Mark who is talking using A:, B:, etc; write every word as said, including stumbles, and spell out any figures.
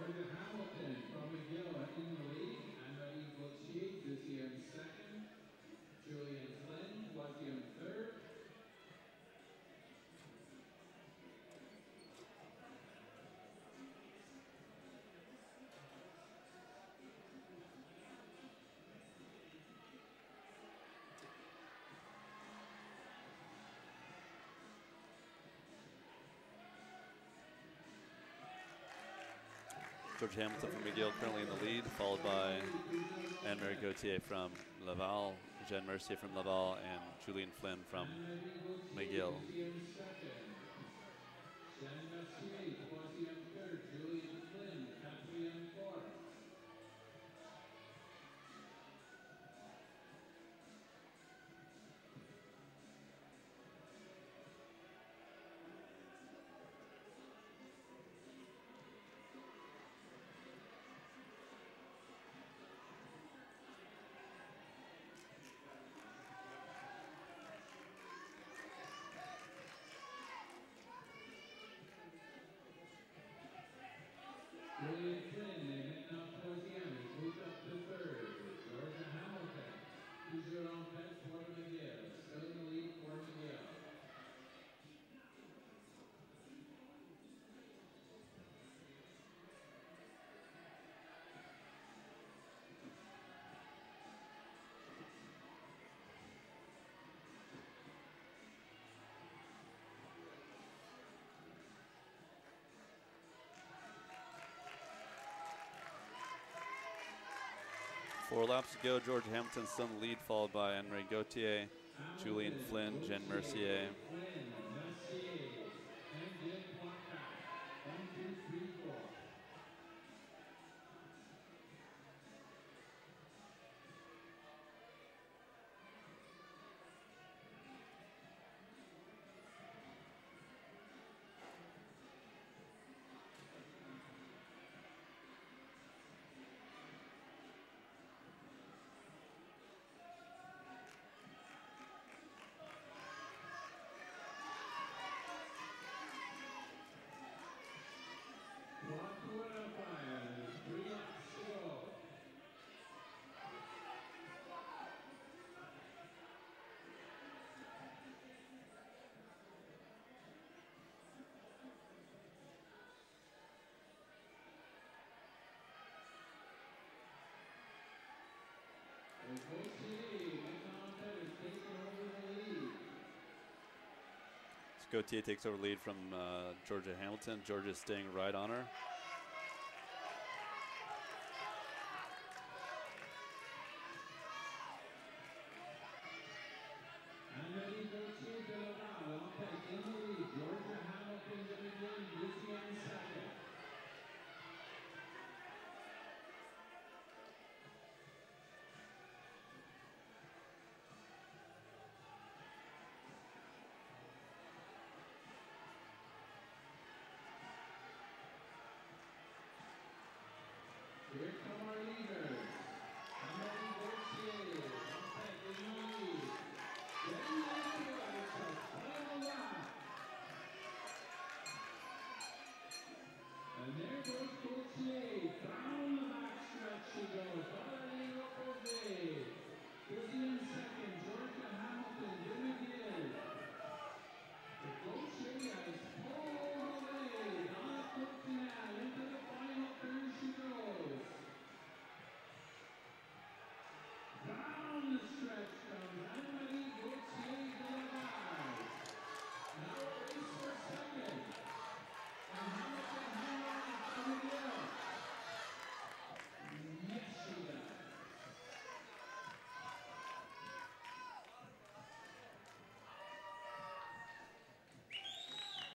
A: Georgia Hamilton from McGill in the lead. Anne-Marie Gauthier this year in second. Julian Flynn was here in third.
B: George Hamilton from McGill currently in the lead, followed by Anne-Marie Gauthier from Laval, Jeanne Mercier from Laval, and Julian Flynn from McGill.
A: Julian Flynn, they head now towards the end. He's moved up to third. Georgia Hamilton. Who's on pet for McGill. Still in the lead for McGill.
B: Four laps to go. George Hamilton still in the lead, followed by Anne-Marie Gauthier, Julian Flynn, Jeanne Mercier. Gauthier takes over the lead from uh, Georgia Hamilton. Georgia staying right on her.
A: Anne-Marie Gauthier de Laval on pet in the lead. Georgia Hamilton to begin. Lucy in second. Here come our leaders. Anne-Marie Gauthier on pet in the lead. Then Mercier, it's a final lap. And there goes Gauthier. Down the back stretch she goes. Valérie Opposé. Deuxième second.